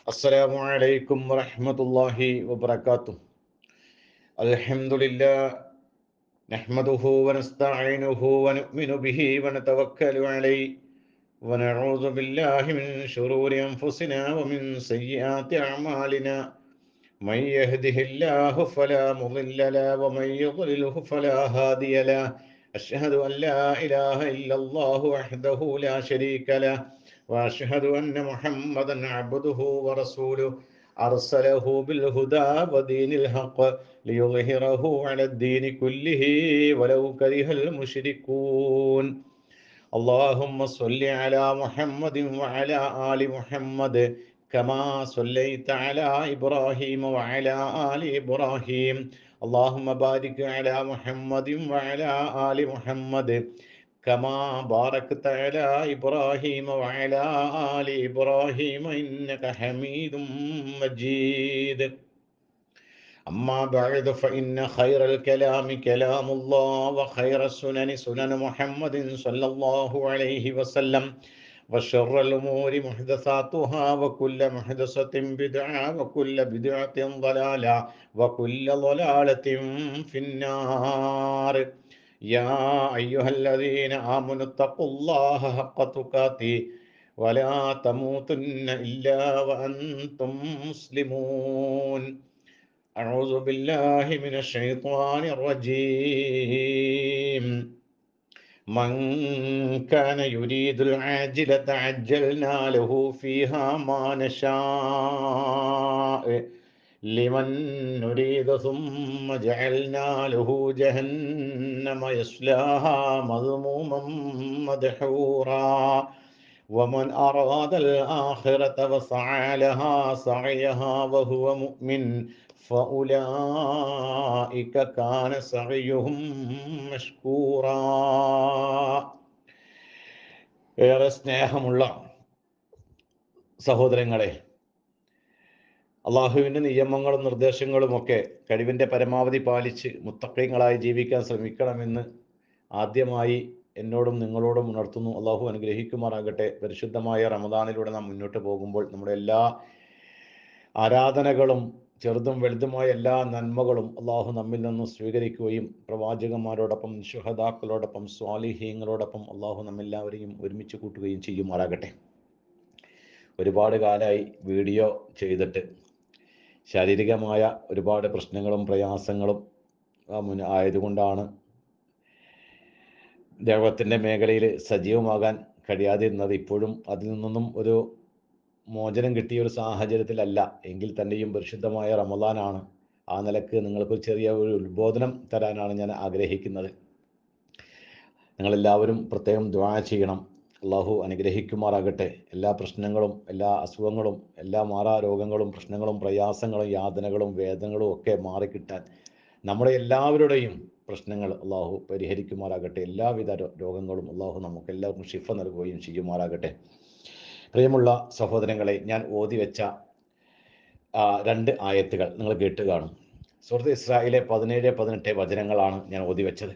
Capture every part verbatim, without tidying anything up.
السلام عليكم ورحمة الله وبركاته. الحمد لله نحمده ونستعينه ونؤمن به ونتوكل عليه ونعوذ بالله من شرور أنفسنا ومن سيئات أعمالنا. من يهده الله فلا مضل له ومن يضلله فلا هادي له. أشهد أن لا إله إلا الله وحده لا شريك له وأشهد أن محمدا عبده ورسوله أرسله بالهدى ودين الحق ليظهره على الدين كله ولو كره المشركون. اللهم صل على محمد وعلى آل محمد كما صليت على إبراهيم وعلى آل إبراهيم. اللهم بارك على محمد وعلى آل محمد كما باركت على إبراهيم وعلى آل إبراهيم إنك حميد مجيد. أما بعد فإن خير الكلام كلام الله وخير السنن سنن محمد صلى الله عليه وسلم وشر الأمور محدثاتها وكل محدثة بدعة وكل بدعة ضلالة وكل ضلالة في النار. يا أيها الذين آمنوا اتقوا الله حق تقاته ولا تموتن إلا وأنتم مسلمون. أعوذ بالله من الشيطان الرجيم. من كان يريد العاجلة عجلنا له فيها ما نشاء لمن نريد ثم جعلنا له جهنم يصلاها مذموما مدحورا. ومن أراد الآخرة وسعى لها سعيها وهو مؤمن فأولئك كان سعيهم مشكورا. ഏറെ സ്നേഹമുള്ള സഹോദരങ്ങളെ, അള്ളാഹുവിൻ്റെ നിയമങ്ങളും നിർദ്ദേശങ്ങളുമൊക്കെ കഴിവിൻ്റെ പരമാവധി പാലിച്ച് മുത്തഖീങ്ങളായി ജീവിക്കാൻ ശ്രമിക്കണമെന്ന് ആദ്യമായി എന്നോടും നിങ്ങളോടും ഉണർത്തുന്നു. അള്ളാഹു അനുഗ്രഹിക്കുമാറാകട്ടെ. പരിശുദ്ധമായ റമദാനിലൂടെ നാം മുന്നോട്ട് പോകുമ്പോൾ നമ്മുടെ എല്ലാ ആരാധനകളും ചെറുതും വലുതുമായ എല്ലാ നന്മകളും അള്ളാഹു നമ്മിൽ നിന്നും സ്വീകരിക്കുകയും പ്രവാചകന്മാരോടൊപ്പം ശുഹദാക്കളോടൊപ്പം സ്വാലിഹീങ്ങളോടൊപ്പം അള്ളാഹു നമ്മെല്ലാവരെയും ഒരുമിച്ച് കൂട്ടുകയും ചെയ്യുമാറാകട്ടെ. ഒരുപാട് കാലമായി വീഡിയോ ചെയ്തിട്ട് ശാരീരികമായ ഒരുപാട് പ്രശ്നങ്ങളും പ്രയാസങ്ങളും ആയതുകൊണ്ടാണ് ദൈവത്തിൻ്റെ മേഖലയിൽ സജീവമാകാൻ കഴിയാതിരുന്നത്. ഇപ്പോഴും അതിൽ നിന്നും ഒരു മോചനം കിട്ടിയ ഒരു സാഹചര്യത്തിലല്ല എങ്കിൽ തന്നെയും പരിശുദ്ധമായ റമദാനാണ്. ആ നിലക്ക് നിങ്ങൾക്ക് ചെറിയ ഒരു ഉത്ബോധനം തരാനാണ് ഞാൻ ആഗ്രഹിക്കുന്നത്. നിങ്ങളെല്ലാവരും പ്രത്യേകം ദുആ ചെയ്യണം. അള്ളാഹു അനുഗ്രഹിക്കുമാറാകട്ടെ. എല്ലാ പ്രശ്നങ്ങളും എല്ലാ അസുഖങ്ങളും എല്ലാ മാറാ രോഗങ്ങളും പ്രശ്നങ്ങളും പ്രയാസങ്ങളും യാതനകളും വേദനകളും ഒക്കെ മാറിക്കിട്ടാൻ നമ്മുടെ എല്ലാവരുടെയും പ്രശ്നങ്ങൾ അള്ളാഹു പരിഹരിക്കുമാറാകട്ടെ. എല്ലാവിധ രോഗങ്ങളും അള്ളാഹു നമുക്ക് എല്ലാവർക്കും ശിഫ നൽകുകയും ചെയ്യുമാറാകട്ടെ. പ്രിയമുള്ള സഹോദരങ്ങളെ, ഞാൻ ഓതി വെച്ച രണ്ട് ആയത്തുകൾ നിങ്ങൾ കേട്ട് കാണും. സൂറത്ത് ഇസ്രായേലിലെ പതിനേഴ് പതിനെട്ട് വചനങ്ങളാണ് ഞാൻ ഓതി വെച്ചത്.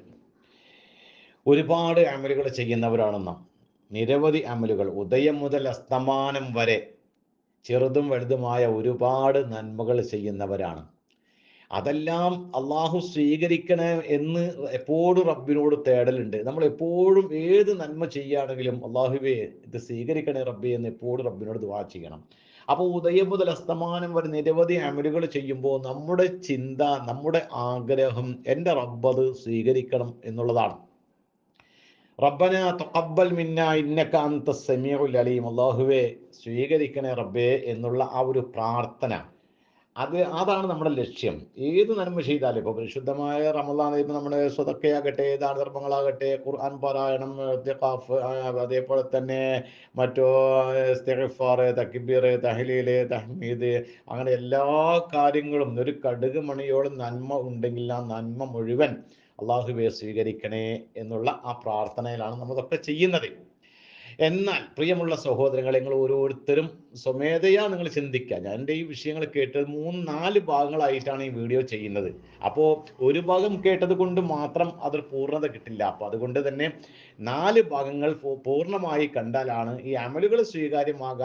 ഒരുപാട് അമലുകൾ ചെയ്യുന്നവരാണ് നാം. നിരവധി അമലുകൾ, ഉദയം മുതൽ അസ്തമാനം വരെ ചെറുതും വലുതുമായ ഒരുപാട് നന്മകൾ ചെയ്യുന്നവരാണ്. അതെല്ലാം അള്ളാഹു സ്വീകരിക്കണേ എന്ന് എപ്പോഴും റബ്ബിനോട് തേടലുണ്ട്. നമ്മൾ എപ്പോഴും ഏത് നന്മ ചെയ്യുകയാണെങ്കിലും അള്ളാഹുവേ ഇത് സ്വീകരിക്കണേ റബ്ബി എന്ന് എപ്പോഴും റബ്ബിനോട് ദുആ ചെയ്യണം. അപ്പോൾ ഉദയം മുതൽ അസ്തമാനം വരെ നിരവധി അമലുകൾ ചെയ്യുമ്പോൾ നമ്മുടെ ചിന്ത, നമ്മുടെ ആഗ്രഹം എൻ്റെ റബ്ബത് സ്വീകരിക്കണം എന്നുള്ളതാണ്. റബ്ബന തഖബ്ബൽ മിന്ന ഇന്നക അൻത സമീഉൽ അലീം. അല്ലാഹുവേ സ്വീകരിക്കണേ റബ്ബേ എന്നുള്ള ആ ഒരു പ്രാർത്ഥന, അത് അതാണ് നമ്മുടെ ലക്ഷ്യം. ഏത് നന്മ ചെയ്താലും, ഇപ്പോൾ പരിശുദ്ധമായ റമദാൻ, ഇപ്പോൾ നമ്മുടെ സ്വതക്കയാകട്ടെ, ദാനധർമ്മങ്ങളാകട്ടെ, ഖുർആൻ പാരായണം, ഇഅ്തിഖാഫ്, അതേപോലെ തന്നെ മറ്റോ ഇസ്തിഗ്ഫാർ, തക്ബീർ, തഹ്ലീൽ, തഹ്മീദ്, അങ്ങനെ എല്ലാ കാര്യങ്ങളും ഒരു കടുക് മണിയോളം നന്മ ഉണ്ടെങ്കിൽ ആ നന്മ മുഴുവൻ അള്ളാഹുവേ സ്വീകരിക്കണേ എന്നുള്ള ആ പ്രാർത്ഥനയിലാണ് നമ്മളതൊക്കെ ചെയ്യുന്നത്. എന്നാൽ പ്രിയമുള്ള സഹോദരങ്ങളെ, നിങ്ങൾ ഓരോരുത്തരും സ്വമേധയാ നിങ്ങൾ ചിന്തിക്കുക. ഞാൻ എൻ്റെ ഈ വിഷയങ്ങൾ കേട്ടത് മൂന്ന് നാല് ഭാഗങ്ങളായിട്ടാണ് ഈ വീഡിയോ ചെയ്യുന്നത്. അപ്പോൾ ഒരു ഭാഗം കേട്ടത് കൊണ്ട് മാത്രം അതൊരു പൂർണ്ണത കിട്ടില്ല. അപ്പോൾ അതുകൊണ്ട് തന്നെ നാല് ഭാഗങ്ങൾ പൂർണ്ണമായി കണ്ടാലാണ് ഈ അമലുകൾ സ്വീകാര്യമാകാൻ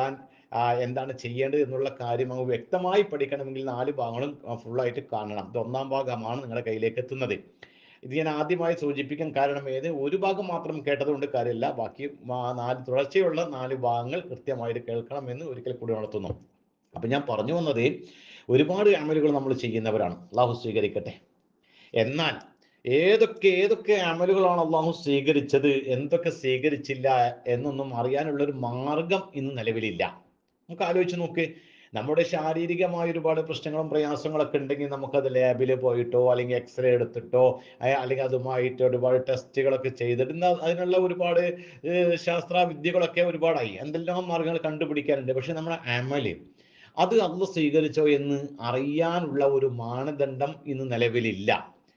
എന്താണ് ചെയ്യേണ്ടത് എന്നുള്ള കാര്യം നമുക്ക് വ്യക്തമായി പഠിക്കണമെങ്കിൽ നാല് ഭാഗങ്ങളും ഫുള്ളായിട്ട് കാണണം. ഇത് ഒന്നാം ഭാഗമാണ് നിങ്ങളുടെ കയ്യിലേക്ക് എത്തുന്നത്. ഇത് ഞാൻ ആദ്യമായി സൂചിപ്പിക്കാൻ കാരണം ഏത് ഒരു ഭാഗം മാത്രം കേട്ടതുകൊണ്ട് കാര്യമില്ല, ബാക്കി നാല് തുടർച്ചയുള്ള നാല് ഭാഗങ്ങൾ കൃത്യമായിട്ട് കേൾക്കണം എന്ന് ഒരിക്കൽ കൂടി ഉണർത്തുന്നു. അപ്പം ഞാൻ പറഞ്ഞു വന്നത്, ഒരുപാട് അമലുകൾ നമ്മൾ ചെയ്യുന്നവരാണ്, അള്ളാഹു സ്വീകരിക്കട്ടെ. എന്നാൽ ഏതൊക്കെ ഏതൊക്കെ അമലുകളാണ് അള്ളാഹു സ്വീകരിച്ചത്, എന്തൊക്കെ സ്വീകരിച്ചില്ല എന്നൊന്നും അറിയാനുള്ളൊരു മാർഗം ഇന്ന് നിലവിലില്ല. നമുക്ക് ആലോചിച്ച് നോക്ക്. നമ്മുടെ ശാരീരികമായ ഒരുപാട് പ്രശ്നങ്ങളും പ്രയാസങ്ങളൊക്കെ ഉണ്ടെങ്കിൽ നമുക്കത് ലാബിൽ പോയിട്ടോ അല്ലെങ്കിൽ എക്സ്റേ എടുത്തിട്ടോ അല്ലെങ്കിൽ അതുമായിട്ട് ഒരുപാട് ടെസ്റ്റുകളൊക്കെ ചെയ്തിട്ട് അതിനുള്ള ഒരുപാട് ശാസ്ത്ര വിദ്യകളൊക്കെ ഒരുപാടായി, എന്തെല്ലാം മാർഗങ്ങൾ കണ്ടുപിടിക്കാനുണ്ട്. പക്ഷെ നമ്മുടെ അമല് അത് അള്ളാഹു സ്വീകരിച്ചോ എന്ന് അറിയാനുള്ള ഒരു മാനദണ്ഡം ഇന്ന് നിലവിലില്ല.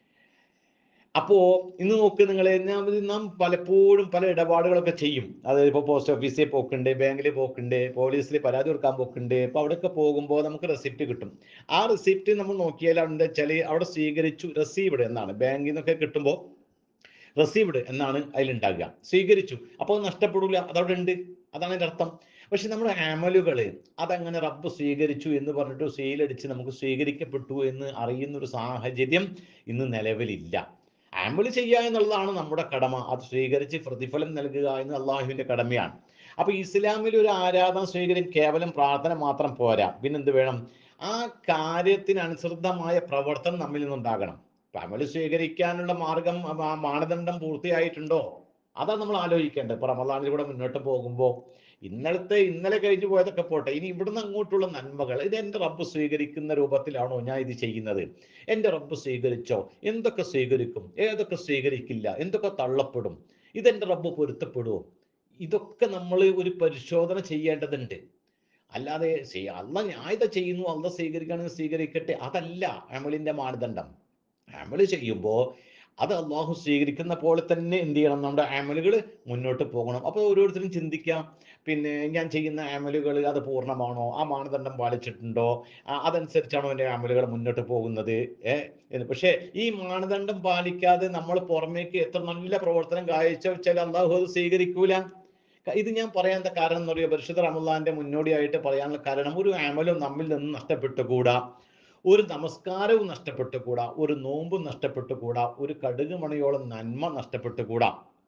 അപ്പോ ഇന്ന് നോക്ക് നിങ്ങൾ, നാം പലപ്പോഴും പല ഇടപാടുകളൊക്കെ ചെയ്യും. അതായത് ഇപ്പോൾ പോസ്റ്റ് ഓഫീസിൽ പോക്കുണ്ട്, ബാങ്കിൽ പോക്കുണ്ട്, പോലീസിൽ പരാതി കൊടുക്കാൻ പോക്കുണ്ട്. അപ്പോൾ അവിടെയൊക്കെ പോകുമ്പോൾ നമുക്ക് റെസിപ്റ്റ് കിട്ടും. ആ റെസിപ്റ്റ് നമ്മൾ നോക്കിയാൽ എന്താ വെച്ചാൽ അവിടെ സ്വീകരിച്ചു റെസീവ്ഡ് എന്നാണ്. ബാങ്കിൽ നിന്നൊക്കെ കിട്ടുമ്പോൾ റെസീവ്ഡ് എന്നാണ് അതിലുണ്ടാകുക. സ്വീകരിച്ചു, അപ്പോൾ നഷ്ടപ്പെടില്ല, അതവിടെ ഉണ്ട്, അതാണ് അതിൻ്റെ അർത്ഥം. പക്ഷെ നമ്മുടെ അമലുകൾ അതങ്ങനെ റബ്ബ് സ്വീകരിച്ചു എന്ന് പറഞ്ഞിട്ട് സീലടിച്ച് നമുക്ക് സ്വീകരിക്കപ്പെട്ടു എന്ന് അറിയുന്ന ഒരു സാഹചര്യം ഇന്ന് നിലവിലില്ല. അമൽ ചെയ്യുക എന്നുള്ളതാണ് നമ്മുടെ കടമ, അത് സ്വീകരിച്ച് പ്രതിഫലം നൽകുക എന്ന് അള്ളാഹുവിന്റെ കടമയാണ്. അപ്പൊ ഇസ്ലാമിൽ ഒരു ആരാധന സ്വീകരിക്കും കേവലം പ്രാർത്ഥന മാത്രം പോരാ, പിന്നെന്ത് വേണം? ആ കാര്യത്തിനനുസൃതമായ പ്രവർത്തനം നമ്മിൽ നിന്നുണ്ടാകണം. അമൽ സ്വീകരിക്കാനുള്ള മാർഗം മാനദണ്ഡം പൂർത്തിയായിട്ടുണ്ടോ, അതാണ് നമ്മൾ ആലോചിക്കേണ്ടത്. ഇപ്പൊ റമദാനിലൂടെ മുന്നോട്ട് പോകുമ്പോൾ ഇന്നലത്തെ ഇന്നലെ കഴിഞ്ഞു പോയതൊക്കെ പോട്ടെ, ഇനി ഇവിടുന്ന് അങ്ങോട്ടുള്ള നന്മകൾ ഇത് എൻ്റെ റബ്ബ് സ്വീകരിക്കുന്ന രൂപത്തിലാണോ ഞാൻ ഇത് ചെയ്യുന്നത്? എൻ്റെ റബ്ബ് സ്വീകരിച്ചോ? എന്തൊക്കെ സ്വീകരിക്കും, ഏതൊക്കെ സ്വീകരിക്കില്ല, എന്തൊക്കെ തള്ളപ്പെടും, ഇതെൻ്റെ റബ്ബ് പൊരുത്തപ്പെടുമോ? ഇതൊക്കെ നമ്മൾ ഒരു പരിശോധന ചെയ്യേണ്ടതുണ്ട്. അല്ലാതെ അല്ല ഞാൻ ഇത് ചെയ്യുന്നു, അല്ല സ്വീകരിക്കുകയാണെങ്കിൽ സ്വീകരിക്കട്ടെ, അതല്ല അമലിന്റെ മാനദണ്ഡം. അമല് ചെയ്യുമ്പോൾ അത് അള്ളാഹു സ്വീകരിക്കുന്ന പോലെ തന്നെ എന്ത് ചെയ്യണം? നമ്മുടെ അമലുകൾ മുന്നോട്ട് പോകണം. അപ്പോൾ ഓരോരുത്തരും ചിന്തിക്കാം, പിന്നെ ഞാൻ ചെയ്യുന്ന അമലുകൾ അത് പൂർണ്ണമാണോ, ആ മാനദണ്ഡം പാലിച്ചിട്ടുണ്ടോ, അതനുസരിച്ചാണോ എൻ്റെ അമലുകൾ മുന്നോട്ട് പോകുന്നത് ഏഹ് പക്ഷേ ഈ മാനദണ്ഡം പാലിക്കാതെ നമ്മൾ പുറമേക്ക് എത്ര നല്ല പ്രവർത്തനം കാഴ്ച വെച്ചാൽ അള്ളാഹു അത് സ്വീകരിക്കൂല. ഇത് ഞാൻ പറയാൻ കാരണം എന്ന് പറയുക, പരിശുദ്ധ റമദാന്റെ മുന്നോടിയായിട്ട് പറയാനുള്ള കാരണം, ഒരു അമലും നമ്മിൽ നിന്ന് നഷ്ടപ്പെട്ടുകൂടാ, ഒരു നമസ്കാരവും നഷ്ടപ്പെട്ടുകൂടാ, ഒരു നോമ്പും നഷ്ടപ്പെട്ടുകൂടാ, ഒരു കടുക് മണിയോളം നന്മ നഷ്ടപ്പെട്ടുകൂടാ.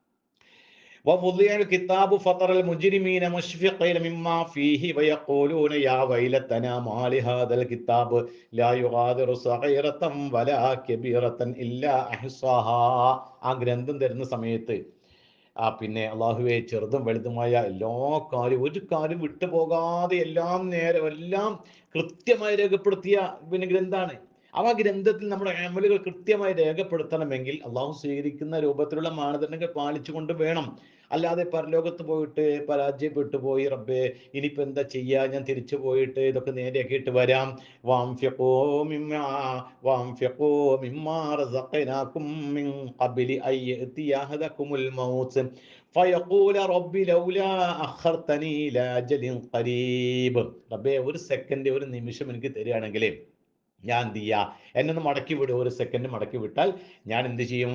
ووضع الكتاب فطر المجرمين مشفقين مما فيه ويقولون يا ويلتنا ما لهذا الكتاب لا يغادر صغيرة ولا كبيرة إلا أحصاها. ആ ഗ്രന്ഥം തരുന്ന സമയത്ത് ആ പിന്നെ അള്ളാഹുവെ, ചെറുതും വലുതുമായ എല്ലാ കാര്യം ഒരു കാര്യം വിട്ടുപോകാതെ എല്ലാം നേരെ എല്ലാം കൃത്യമായി രേഖപ്പെടുത്തിയ പിന്നെ ഗ്രന്ഥാണ്. ആ ഗ്രന്ഥത്തിൽ നമ്മുടെ അമലുകൾ കൃത്യമായി രേഖപ്പെടുത്തണമെങ്കിൽ അള്ളാഹു സ്വീകരിക്കുന്ന രൂപത്തിലുള്ള മാനദണ്ഡങ്ങൾ പാലിച്ചുകൊണ്ട് വേണം. അല്ലാതെ പരലോകത്ത് പോയിട്ട് പരാജയപ്പെട്ടു പോയി, റബ്ബേ ഇനിയിപ്പോൾ എന്താ ചെയ്യുക, ഞാൻ തിരിച്ചു പോയിട്ട് ഇതൊക്കെ നേരെയാക്കിയിട്ട് വരാം, വഅൻഫിഖൂ മിമ്മാ വഅൻഫിഖൂ മിമ്മാ റസഖനാകും മിൻ ഖബ്ലി അൻ യഅതിയ അഹദകുമുൽ മൗത്ത് ഫയഖൂല റബ്ബി ലൗലാ അഖർതനി ഇലാ അജലിൻ ഖരീബ്. റബ്ബേ ഒരു സെക്കൻഡ്, ഒരു നിമിഷം എനിക്ക് തരികയാണെങ്കിൽ ഞാൻ എന്ത് ചെയ്യാ, എന്നെ ഒന്ന് മടക്കി വിടുക, ഒരു സെക്കൻഡ് മടക്കി വിട്ടാൽ ഞാൻ എന്ത് ചെയ്യും?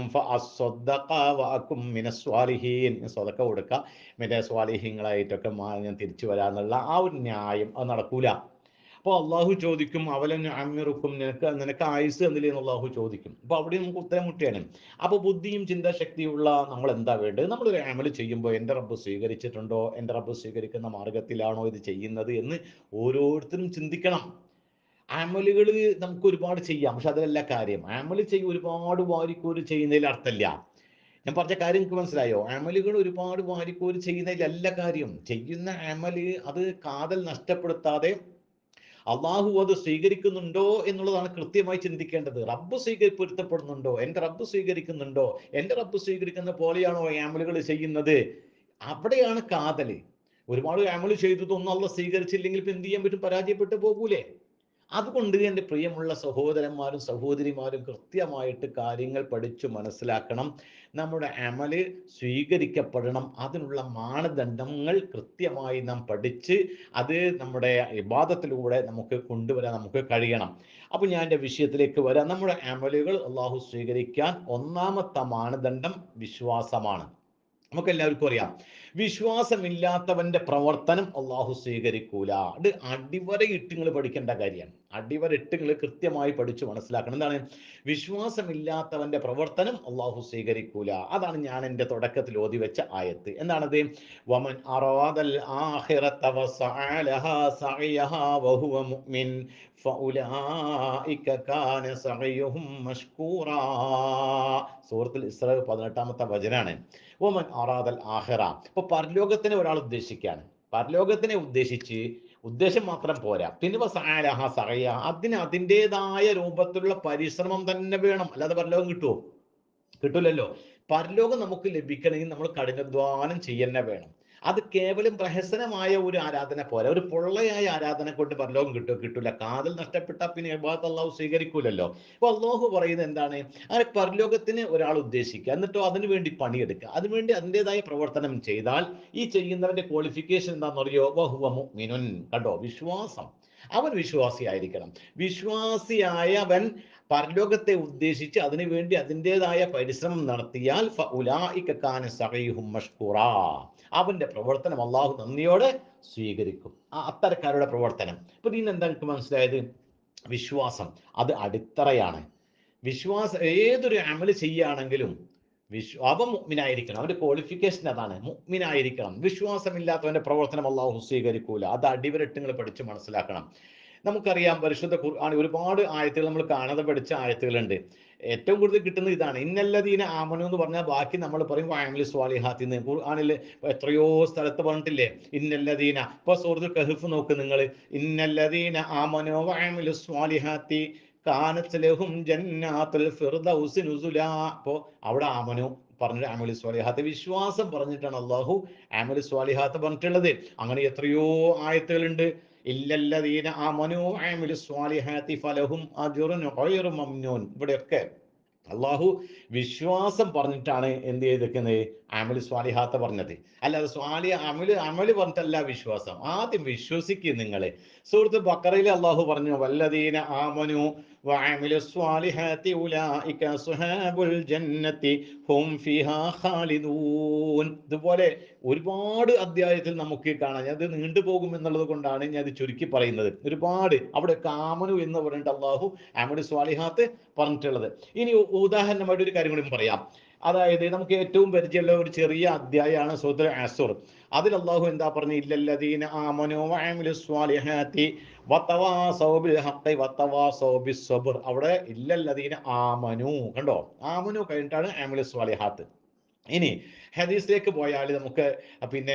സ്വതക്ക കൊടുക്കുക, മറ്റേ സ്വാലിഹീങ്ങളായിട്ടൊക്കെ ഞാൻ തിരിച്ചു വരാന്നുള്ള ആ ഒരു ന്യായം അത് നടക്കൂല. അപ്പോൾ അള്ളാഹു ചോദിക്കും, അവലൻ അമ്മിറുക്കും, നിനക്ക് നിനക്ക് ആയുസ് എന്തില്ലെന്ന് അള്ളാഹു ചോദിക്കും. അപ്പൊ അവിടെ നമുക്ക് ഉത്തരം മുട്ടിയാണ്. അപ്പൊ ബുദ്ധിയും ചിന്താശക്തിയുള്ള നമ്മൾ എന്താ വേണ്ടത്? നമ്മളൊരു അമൽ ചെയ്യുമ്പോൾ എൻ്റെ റബ്ബ് സ്വീകരിച്ചിട്ടുണ്ടോ, എൻ്റെ റബ്ബ് സ്വീകരിക്കുന്ന മാർഗത്തിലാണോ ഇത് ചെയ്യുന്നത് എന്ന് ഓരോരുത്തരും ചിന്തിക്കണം. അമലുകൾ നമുക്ക് ഒരുപാട് ചെയ്യാം, പക്ഷെ അതിലല്ല കാര്യം. അമൽ ചെയ്യും ഒരുപാട് വാരിക്കോര് ചെയ്യുന്നതിൽ അർത്ഥമില്ല. ഞാൻ പറഞ്ഞ കാര്യം നിങ്ങൾക്ക് മനസ്സിലായോ? അമലുകൾ ഒരുപാട് വാരിക്കോര് ചെയ്യുന്നതിലല്ല കാര്യം. ചെയ്യുന്ന അമല് അത് കാതൽ നഷ്ടപ്പെടുത്താതെ അള്ളാഹു അത് സ്വീകരിക്കുന്നുണ്ടോ എന്നുള്ളതാണ് കൃത്യമായി ചിന്തിക്കേണ്ടത്. റബ്ബ് സ്വീകരി പൊരുത്തപ്പെടുന്നുണ്ടോ, എൻ്റെ റബ്ബ് സ്വീകരിക്കുന്നുണ്ടോ, എൻ്റെ റബ്ബ് സ്വീകരിക്കുന്ന പോലെയാണോ അമലുകൾ ചെയ്യുന്നത്, അവിടെയാണ് കാതല്. ഒരുപാട് അമല് ചെയ്തതൊന്നും അള്ളാഹ് സ്വീകരിച്ചില്ലെങ്കിൽ ഇപ്പം എന്ത് ചെയ്യാൻ പറ്റും? പരാജയപ്പെട്ടു പോകൂലേ? അതുകൊണ്ട് എൻ്റെ പ്രിയമുള്ള സഹോദരന്മാരും സഹോദരിമാരും കൃത്യമായിട്ട് കാര്യങ്ങൾ പഠിച്ചു മനസ്സിലാക്കണം. നമ്മുടെ അമല് സ്വീകരിക്കപ്പെടണം, അതിനുള്ള മാനദണ്ഡങ്ങൾ കൃത്യമായി നാം പഠിച്ച് അത് നമ്മുടെ ഇബാദത്തിലൂടെ നമുക്ക് കൊണ്ടുവരാൻ നമുക്ക് കഴിയണം. അപ്പോൾ ഞാൻ എൻ്റെ വിഷയത്തിലേക്ക് വരാം. നമ്മുടെ അമലുകൾ അള്ളാഹു സ്വീകരിക്കാൻ ഒന്നാമത്തെ മാനദണ്ഡം വിശ്വാസമാണ്. നമുക്ക് എല്ലാവർക്കും അറിയാം, വിശ്വാസമില്ലാത്തവന്റെ പ്രവർത്തനം അള്ളാഹു സ്വീകരിക്കൂല. അത് അടിവരയിട്ട് നിങ്ങൾ പഠിക്കേണ്ട കാര്യമാണ്. അടിവരയിട്ട് നിങ്ങൾ കൃത്യമായി പഠിച്ചു മനസ്സിലാക്കണം. എന്താണ് വിശ്വാസമില്ലാത്തവന്റെ പ്രവർത്തനം അള്ളാഹു സ്വീകരിക്കൂല? അതാണ് ഞാൻ എൻ്റെ തുടക്കത്തിൽ ഓതി വെച്ച ആയത്ത്. എന്താണത്? വമൻ അറാദൽ ആഖിറത വസഅ ലഹാ സഅയഹാ വഹുവ മുഅ്മിൻ ഫഉലൈക കാന സഅയുഹും മഷ്കൂറാ. സൂറത്തുൽ ഇസ്രാ പതിനെട്ടാമത്തെ വചനാണ്. ഒമൻ അറാദൽ ആഖിറ. ഇപ്പൊ പരലോകത്തിനെ ഒരാൾ ഉദ്ദേശിക്കുകയാണ്. പരലോകത്തിനെ ഉദ്ദേശിച്ച് ഉദ്ദേശം മാത്രം പോരാ, പിന്നെ സഅലഹ സഅയ, അതിന് അതിൻ്റെതായ രൂപത്തിലുള്ള പരിശ്രമം തന്നെ വേണം. അല്ലാതെ പരലോകം കിട്ടുമോ? കിട്ടൂലല്ലോ. പരലോകം നമുക്ക് ലഭിക്കണമെങ്കിൽ നമ്മൾ കഠിനാധ്വാനം ചെയ്യുന്നെ വേണം. അത് കേവലം പ്രഹസനമായ ഒരു ആരാധന പോരാ. ഒരു പൊള്ളയായ ആരാധന കൊണ്ട് പരലോകം കിട്ടുമോ? കിട്ടൂല. കാതൽ നഷ്ടപ്പെട്ടാൽ പിന്നെ ഇബാദത്ത് അള്ളാഹു സ്വീകരിക്കൂലല്ലോ. അപ്പൊ അള്ളാഹു പറയുന്നത് എന്താണ്? ആ പരലോകത്തിന് ഒരാൾ ഉദ്ദേശിക്കുക, എന്നിട്ടോ അതിനു വേണ്ടി പണിയെടുക്കുക, അതിനുവേണ്ടി അതിൻ്റെതായ പ്രവർത്തനം ചെയ്താൽ ഈ ചെയ്യുന്നവന്റെ ക്വാളിഫിക്കേഷൻ എന്താണെന്നറിയോ? വഹുവ മുഅ്മിനുൻ. കണ്ടോ? വിശ്വാസം. അവൻ വിശ്വാസിയായിരിക്കണം. വിശ്വാസിയായവൻ പരലോകത്തെ ഉദ്ദേശിച്ച് അതിനുവേണ്ടി അതിൻ്റെതായ പരിശ്രമം നടത്തിയാൽ ഫഉലൈക കാന സഅയുഹും മഷ്കൂറാ, അവന്റെ പ്രവർത്തനം അള്ളാഹു നന്ദിയോടെ സ്വീകരിക്കും. ആ അത്തരക്കാരുടെ പ്രവർത്തനം. ഇപ്പൊ ഇതിന് എന്താ എനിക്ക് മനസ്സിലായത്? വിശ്വാസം അത് അടിത്തറയാണ്. വിശ്വാസം ഏതൊരു അമല് ചെയ്യുകയാണെങ്കിലും വിശ്വ അവൻ മുഅ്മിനായിരിക്കണം. അവന്റെ ക്വാളിഫിക്കേഷൻ അതാണ്, മുഅ്മിനായിരിക്കണം. വിശ്വാസമില്ലാത്തവന്റെ പ്രവർത്തനം അള്ളാഹു സ്വീകരിക്കൂല. അത് അടിവരട്ട് നിങ്ങൾ പഠിച്ച് മനസ്സിലാക്കണം. നമുക്കറിയാം, പരിശുദ്ധ ഖുർആൻ ഒരുപാട് ആയത്തുകൾ നമ്മൾ കാണാതെ പഠിച്ച ആയത്തുകളുണ്ട്. ഏറ്റവും കൂടുതൽ കിട്ടുന്നത് ഇതാണ്, ഇന്നല്ലദീന ആമനു എന്ന് പറഞ്ഞാൽ ബാക്കി നമ്മൾ പറയും വഅമിലു സ്വാലിഹാത്തി എന്ന്. ഖുർആനിൽ എത്രയോ സ്ഥലത്ത് പറഞ്ഞിട്ടില്ലേ ഇന്നല്ലദീന. ഇപ്പൊ സൂറത്തുൽ കഹ്ഫ് നോക്ക് നിങ്ങൾ, ഇന്നല്ലദീന ആമനു വഅമിലു സ്വാലിഹാത്തി കാനത്ത് ലഹും ജന്നാത്തുൽ ഫിർദൗസി നുസുലാ. അപ്പോ അവിടെ ആമനു പറഞ്ഞിട്ട് അമലു സ്വാലിഹാത്ത്, വിശ്വാസം പറഞ്ഞിട്ടാണ് അള്ളാഹു അമലു സ്വാലിഹാത്ത് പറഞ്ഞിട്ടുള്ളത്. അങ്ങനെ എത്രയോ ആയത്തുകളുണ്ട്. ഇല്ലല്ലദീന ആമനു വഅമിലു സ്വാലിഹാത്തി ഫലഹും അജ്റുൻ ഗൈറു മംനൂൻ. ഇവിടെയൊക്കെ അള്ളാഹു വിശ്വാസം പറഞ്ഞിട്ടാണ് എന്ത് ചെയ്തിരിക്കുന്നത്? അമല് സ്വാലിഹാത്ത് പറഞ്ഞത്. അല്ലാതെ സ്വാലി അമല് അമല് പറഞ്ഞിട്ടല്ല വിശ്വാസം. ആദ്യം വിശ്വസിക്കുക നിങ്ങൾ. സൂറത്ത് ബഖറയിൽ അള്ളാഹു പറഞ്ഞു, വല്ലദീന ആമനു വഅമിലു സ്വാലിഹാത്തി ഉലൈക അസ്ഹാബുൽ ജന്നത്തി ഹും ഫീഹാ ഖാലിദൂൻ. ഇതുപോലെ ഒരുപാട് അധ്യായത്തിൽ നമുക്ക് കാണാം. അത് നീണ്ടുപോകും എന്നുള്ളത് കൊണ്ടാണ് ഞാൻ ഇത് ചുരുക്കി പറയുന്നത്. ഒരുപാട് അവിടെ ആമനു എന്ന് പറഞ്ഞിട്ട് അള്ളാഹു അമലു സ്വാലിഹാത്ത് പറഞ്ഞിട്ടുള്ളത്. ഇനി ഉദാഹരണമായിട്ട് ഒരു കാര്യം കൂടി പറയാം. അതായത് നമുക്ക് ഏറ്റവും പരിചയമുള്ള ഒരു ചെറിയ അധ്യായമാണ് സൂറത്തുൽ അസ്ർ. അതിൽ അള്ളാഹു എന്താ പറഞ്ഞു? ഇല്ലല്ലദീന ആമനു വഅമിലു സ്വാലിഹാത്തി വതവാസൗ ബിൽ ഹഖ് വതവാസൗ ബിസ് സബ്ർ. അവിടെ ഇല്ലല്ലദീന ആമനു, കണ്ടോ? ആമനു കഴിഞ്ഞിട്ടാണ് അമിലു സ്വാലിഹാത്ത്. ഇനി ഹദീസിലേക്ക് പോയാൽ നമുക്ക് പിന്നെ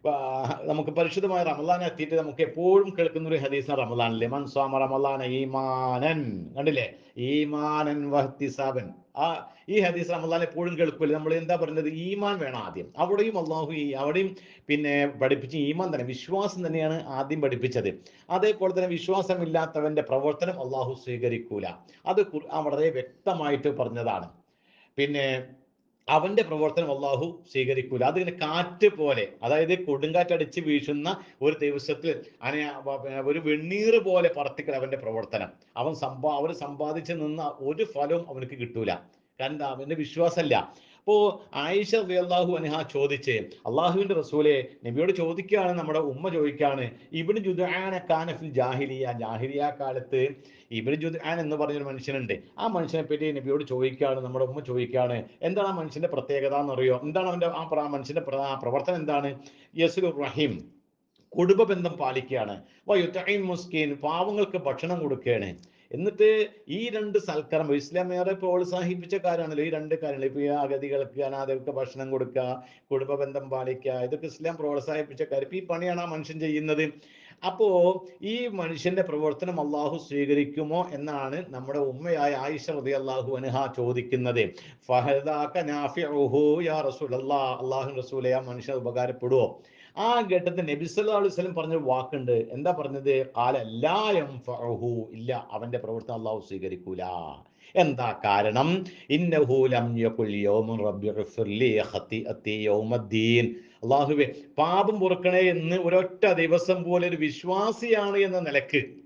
നമുക്ക് പരിശുദ്ധമായ റമളാൻ എത്തിയിട്ട് നമുക്ക് എപ്പോഴും കേൾക്കുന്ന ഒരു ഹദീസാണ് റമളാനിലെ മൻ സ്വാമ റമളാന ഈമാനൻ. കണ്ടില്ലേ? ഈമാനൻ വഹ്തിസാബൻ. ആ ഈ ഹദീസ് റമളാൻ എപ്പോഴും കേൾക്കില്ല. നമ്മൾ എന്താ പറയുന്നത്? ഈമാൻ വേണം ആദ്യം. അവിടെയും അള്ളാഹു ഈ അവിടെയും പിന്നെ പഠിപ്പിച്ച് ഈമാൻ തന്നെ, വിശ്വാസം തന്നെയാണ് ആദ്യം പഠിപ്പിച്ചത്. അതേപോലെ തന്നെ വിശ്വാസമില്ലാത്തവന്റെ പ്രവർത്തനം അള്ളാഹു സ്വീകരിക്കൂല. അത് ഖുർആൻ വളരെ വ്യക്തമായിട്ട് പറഞ്ഞതാണ്. പിന്നെ അവന്റെ പ്രവർത്തനം അള്ളാഹു സ്വീകരിക്കൂല. അതിങ്ങനെ കാറ്റ് പോലെ, അതായത് കൊടുങ്കാറ്റടിച്ച് വീശുന്ന ഒരു ദിവസത്തിൽ അനെ ഒരു വെണ്ണീർ പോലെ പറത്തിക്കൽ അവന്റെ പ്രവർത്തനം. അവൻ സമ്പാ അവർ സമ്പാദിച്ച് നിന്ന ഒരു ഫലവും അവനക്ക് കിട്ടൂല. കാരണം അവന്റെ വിശ്വാസമല്ല. അപ്പോ ആയിഷ റളിയല്ലാഹു അൻഹ ചോദിച്ച്, അള്ളാഹുവിന്റെ റസൂലെ, നബിയോട് ചോദിക്കുകയാണ്, നമ്മുടെ ഉമ്മ ചോദിക്കുകയാണ്, ഇബ്നു ജുദ്ആന കാന ഫിൽ ജാഹിലിയ. ജാഹിലിയ കാലത്ത് ഇബ്നു ജുദ്ആൻ എന്ന് പറഞ്ഞൊരു മനുഷ്യനുണ്ട്. ആ മനുഷ്യനെ പറ്റി നബിയോട് ചോദിക്കുകയാണ്, നമ്മുടെ ഉമ്മ ചോദിക്കുകയാണ്, എന്താണ് ആ മനുഷ്യന്റെ പ്രത്യേകത എന്നറിയോ? എന്താണ് അവന്റെ ആ മനുഷ്യന്റെ പ്രവർത്തനം? എന്താണ്? യസ്ലുർ റഹീം, കുടുംബ ബന്ധം പാലിക്കുകയാണ്. വയുതഈം മുസ്കീൻ, പാവങ്ങൾക്ക് ഭക്ഷണം കൊടുക്കുകയാണ്. എന്നിട്ട് ഈ രണ്ട് സൽക്കർമ്മം ഇസ്ലാം ഏറെ പ്രോത്സാഹിപ്പിച്ച കാര്യമാണല്ലോ ഈ രണ്ട് കാര്യങ്ങൾ. ഇപ്പൊ ഈ അഗതികൾക്ക് അനാഥർക്ക് ഭക്ഷണം കൊടുക്കുക, കുടുംബ ബന്ധം പാലിക്കുക, ഇതൊക്കെ ഇസ്ലാം പ്രോത്സാഹിപ്പിച്ച കാര്യം. ഇപ്പൊ ഈ പണിയാണ് ആ മനുഷ്യൻ ചെയ്യുന്നത്. അപ്പോ ഈ മനുഷ്യന്റെ പ്രവർത്തനം അള്ളാഹു സ്വീകരിക്കുമോ എന്നാണ് നമ്മുടെ ഉമ്മയായ ആയിഷ റളിയല്ലാഹു അൻഹ ചോദിക്കുന്നത്. ഫഹദാക നാഫിഉഹു യാ റസൂലല്ലാഹ്, അള്ളാഹു റസൂലേ, ആ മനുഷ്യൻ ഉപകാരപ്പെടുവോ? ആ ഘട്ടത്തിൽ നബി സല്ലല്ലാഹു അലൈഹി വസല്ലം പറഞ്ഞൊരു വാക്കുണ്ട്. എന്താ പറഞ്ഞത്? ഖാല ലാ യൻഫഉഹു, ഇല്ല, അവന്റെ പ്രവർത്തനം അള്ളാഹു സ്വീകരിക്കൂല. എന്താ കാരണം? ഇന്നഹു ലം യഖുൽ യൗമ റബ്ബി ഗ്ഫിർലി ഖതിഅതി യൗമദ്ദീൻ. അള്ളാഹുവേ, പാപം പൊറുക്കണേ എന്ന് ഒരൊറ്റ ദിവസം പോലെ ഒരു വിശ്വാസിയാണ് എന്ന നിലക്ക്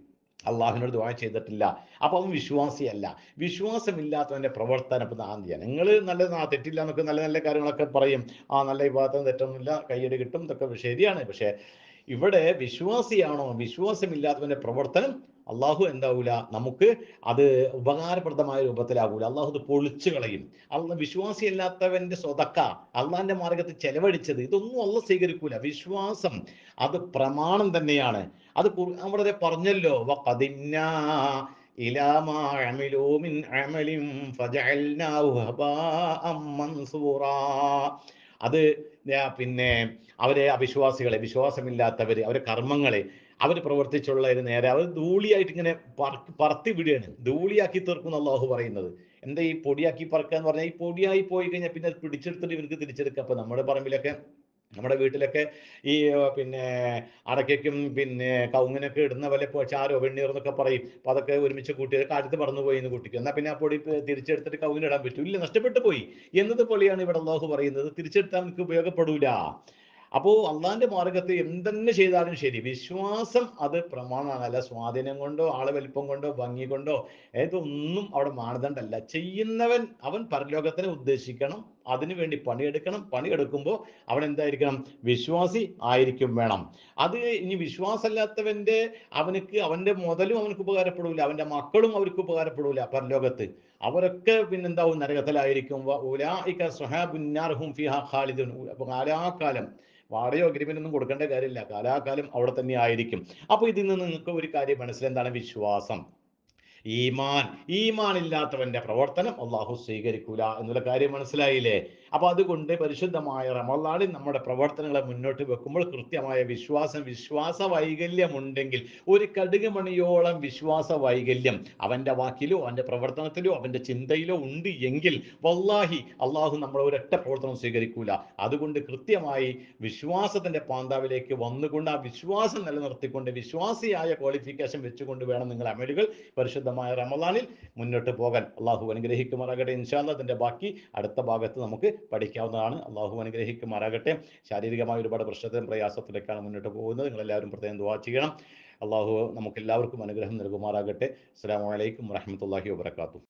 അള്ളാഹുവിനോട് ദുആ ചെയ്തിട്ടില്ല, അപ്പൊ അവൻ വിശ്വാസിയല്ല. വിശ്വാസമില്ലാത്തവന്റെ പ്രവർത്തനം, ഇപ്പൊ നിങ്ങൾ നല്ല ആ തെറ്റില്ല എന്നൊക്കെ നല്ല നല്ല കാര്യങ്ങളൊക്കെ പറയും, ആ നല്ല വിഭാഗത്തിന് തെറ്റൊന്നുമില്ല, കയ്യടി കിട്ടും, ഇതൊക്കെ ശരിയാണ്. പക്ഷെ ഇവിടെ വിശ്വാസിയാണോ, വിശ്വാസമില്ലാത്തവന്റെ പ്രവർത്തനം അള്ളാഹു എന്താവൂല, നമുക്ക് അത് ഉപകാരപ്രദമായ രൂപത്തിലാകൂല. അള്ളാഹു അത് പൊളിച്ചു കളയും. അള്ള വിശ്വാസിയല്ലാത്തവന്റെ സ്വതക്ക, അള്ളാഹിന്റെ മാർഗത്തിൽ ചെലവഴിച്ചത്, ഇതൊന്നും അള്ളാഹ് സ്വീകരിക്കൂല. വിശ്വാസം അത് പ്രമാണം തന്നെയാണ്. അത് ഖുർആൻ അവിടെ പറഞ്ഞല്ലോ, വഖദിന്നാ ഇലാ മാ അമിലൂ മിൻ അമലിൻ ഫജഅൽനാഹു ഹബാഅം മൻസൂറാ. അത് ഞാ- പിന്നെ അവരെ അവിശ്വാസികളെ, വിശ്വാസമില്ലാത്തവര്, അവരെ കർമ്മങ്ങളെ, അവർ പ്രവർത്തിച്ചുള്ള ഒരു നേരെ അവർ ധൂളിയായിട്ട് ഇങ്ങനെ പറ- പറത്തി വിടുകയാണ്, ധൂളിയാക്കി തീർക്കും അള്ളാഹു പറയുന്നത്. എന്താ ഈ പൊടിയാക്കി പറക്കുക എന്ന് പറഞ്ഞാൽ, ഈ പൊടിയായി പോയി കഴിഞ്ഞാൽ പിന്നെ അത് പിടിച്ചെടുത്തിട്ട് ഇവർക്ക് തിരിച്ചെടുക്കുക. അപ്പൊ നമ്മുടെ പറമ്പിലൊക്കെ, നമ്മുടെ വീട്ടിലൊക്കെ ഈ ഏർ, പിന്നെ അടയ്ക്കും പിന്നെ കവുങ്ങിനൊക്കെ ഇടുന്ന പോലെ ഇപ്പോൾ ചാരോ വെണ്ണീർ എന്നൊക്കെ പറയും. അപ്പൊ അതൊക്കെ ഒരുമിച്ച് കൂട്ടി കാലത്ത് പറന്നു പോയി എന്ന് കൂട്ടിക്കും, എന്നാൽ പിന്നെ ആ പൊടി തിരിച്ചെടുത്തിട്ട് കവുങ്ങിന് ഇടാൻ പറ്റും? ഇല്ല, നഷ്ടപ്പെട്ടു പോയി എന്നതുപോലെയാണ് ഇവിടെ അള്ളാഹു പറയുന്നത്. തിരിച്ചെടുത്താൽ നമുക്ക് ഉപയോഗപ്പെടൂല. അപ്പോ അള്ളാഹിന്റെ മാർഗത്ത് എന്തെന്നെ ചെയ്താലും ശരി, വിശ്വാസം അത് പ്രമാണമാണ്. അല്ല സ്വാധീനം കൊണ്ടോ ആള് വലിപ്പം കൊണ്ടോ ഭംഗി കൊണ്ടോ ഏതൊന്നും അവിടെ മാനദണ്ഡമല്ല. ചെയ്യുന്നവൻ അവൻ പരലോകത്തിനെ ഉദ്ദേശിക്കണം, അതിനു വേണ്ടി പണിയെടുക്കണം. പണിയെടുക്കുമ്പോൾ അവൻ എന്തായിരിക്കണം? വിശ്വാസി ആയിരിക്കും വേണം. അത് ഇനി വിശ്വാസമല്ലാത്തവന്റെ, അവനക്ക് അവന്റെ മുതലും അവനക്ക് ഉപകാരപ്പെടൂല, അവന്റെ മക്കളും അവർക്ക് ഉപകാരപ്പെടൂല പരലോകത്ത്. അവരൊക്കെ പിന്നെന്താവും? നരകത്തിലായിരിക്കും. ഉലൈക സ്വഹാബുന്നാർ ഹും ഫിഹാ ഖാലിദൂൻ. അപ്പൊ കാലാകാലം വാടയോ അഗ്രിമെന്റ് ഒന്നും കൊടുക്കേണ്ട കാര്യമില്ല, കാലാകാലം അവിടെ തന്നെ ആയിരിക്കും. അപ്പൊ ഇതിൽ നിന്ന് നിങ്ങൾക്ക് ഒരു കാര്യം മനസ്സിൽ, എന്താണ് വിശ്വാസം? ഈമാൻ. ഈമാൻ ഇല്ലാത്തവന്റെ പ്രവർത്തനം അള്ളാഹു സ്വീകരിക്കൂല എന്നുള്ള കാര്യം മനസ്സിലായില്ലേ? അപ്പൊ അതുകൊണ്ട് പരിശുദ്ധമായ റമളാനിൽ നമ്മുടെ പ്രവർത്തനങ്ങളെ മുന്നോട്ട് വെക്കുമ്പോൾ കൃത്യമായ വിശ്വാസം, വിശ്വാസ വൈകല്യം ഉണ്ടെങ്കിൽ, ഒരു കടുക് മണിയോളം വിശ്വാസ വൈകല്യം അവന്റെ വാക്കിലോ അവന്റെ പ്രവർത്തനത്തിലോ അവന്റെ ചിന്തയിലോ ഉണ്ട് എങ്കിൽ വല്ലാഹി അള്ളാഹു നമ്മളെ ഒരൊറ്റ പ്രവർത്തനം സ്വീകരിക്കൂല. അതുകൊണ്ട് കൃത്യമായി വിശ്വാസത്തിന്റെ പാന്താവിലേക്ക് വന്നുകൊണ്ട്, ആ വിശ്വാസം നിലനിർത്തിക്കൊണ്ട്, വിശ്വാസിയായ ക്വാളിഫിക്കേഷൻ വെച്ചുകൊണ്ട് വേണം നിങ്ങൾ അമലുകൾ പരിശുദ്ധമായ റമളാനിൽ മുന്നോട്ട് പോകാൻ. അള്ളാഹു അനുഗ്രഹിക്കുമാറാകട്ടെ. ഇൻഷാ അല്ലാഹ് അതിന്റെ ബാക്കി അടുത്ത ഭാഗത്ത് നമുക്ക് പഠിക്കാവുന്നതാണ്. അള്ളാഹു അനുഗ്രഹിക്കുമാറാകട്ടെ. ശാരീരികമായ ഒരുപാട് പ്രശ്നത്തിലും പ്രയാസത്തിലേക്കാണ് മുന്നോട്ട് പോകുന്നത്. നിങ്ങളെല്ലാവരും പ്രത്യേകം ദുആ ചെയ്യണം. അള്ളാഹു നമുക്ക് എല്ലാവർക്കും അനുഗ്രഹം നൽകുമാറാകട്ടെ. അസ്സലാമു അലൈക്കും വറഹ്മത്തുള്ളാഹി വബറകാതുഹു.